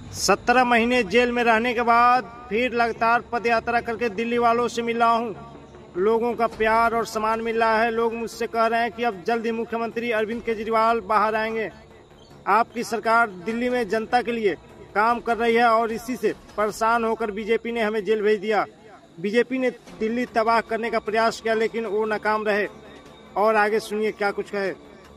17 महीने जेल में रहने के बाद फिर लगातार पद यात्रा करके दिल्ली वालों से मिला हूं। लोगों का प्यार और सम्मान मिल रहा है। लोग मुझसे कह रहे हैं कि अब जल्द ही मुख्यमंत्री अरविंद केजरीवाल बाहर आएंगे। आपकी सरकार दिल्ली में जनता के लिए काम कर रही है और इसी से परेशान होकर बीजेपी ने हमें जेल भेज दिया। बीजेपी ने दिल्ली तबाह करने का प्रयास किया लेकिन वो नाकाम रहे। और आगे सुनिए क्या कुछ कहे।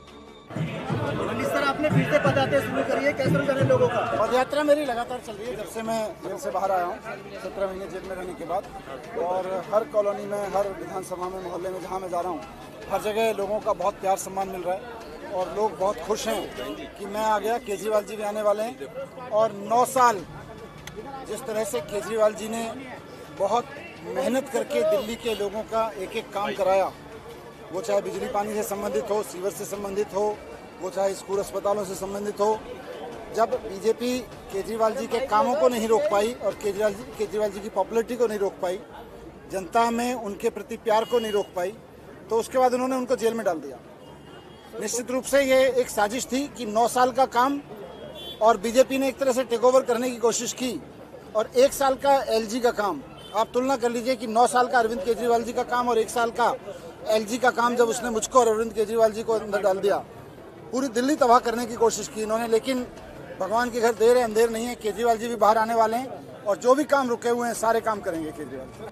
सर, आपने फिर से पदयात्रा शुरू करी है, कैसे करें लोगों का? पदयात्रा मेरी लगातार चल रही है जब से मैं जेल से बाहर आया हूँ, 17 महीने जेल में रहने के बाद। और हर कॉलोनी में, हर विधानसभा में, मोहल्ले में जहाँ मैं जा रहा हूँ, हर जगह लोगों का बहुत प्यार सम्मान मिल रहा है और लोग बहुत खुश हैं कि मैं आ गया, केजरीवाल जी भी आने वाले हैं। और 9 साल जिस तरह से केजरीवाल जी ने बहुत मेहनत करके दिल्ली के लोगों का एक एक काम कराया, वो चाहे बिजली पानी से संबंधित हो, सीवर से संबंधित हो, वो चाहे स्कूल अस्पतालों से संबंधित हो। जब बीजेपी केजरीवाल जी के कामों को नहीं रोक पाई और केजरीवाल जी की पॉपुलैरिटी को नहीं रोक पाई, जनता में उनके प्रति प्यार को नहीं रोक पाई, तो उसके बाद उन्होंने उनको जेल में डाल दिया। निश्चित रूप से ये एक साजिश थी कि 9 साल का काम और बीजेपी ने एक तरह से टेक ओवर करने की कोशिश की और 1 साल का एलजी का काम। आप तुलना कर लीजिए कि 9 साल का अरविंद केजरीवाल जी का काम और 1 साल का एलजी का काम जब उसने मुझको और अरविंद केजरीवाल जी को अंदर डाल दिया। पूरी दिल्ली तबाह करने की कोशिश की इन्होंने, लेकिन भगवान के घर देर है अंधेर नहीं है। केजरीवाल जी भी बाहर आने वाले हैं और जो भी काम रुके हुए हैं सारे काम करेंगे केजरीवाल।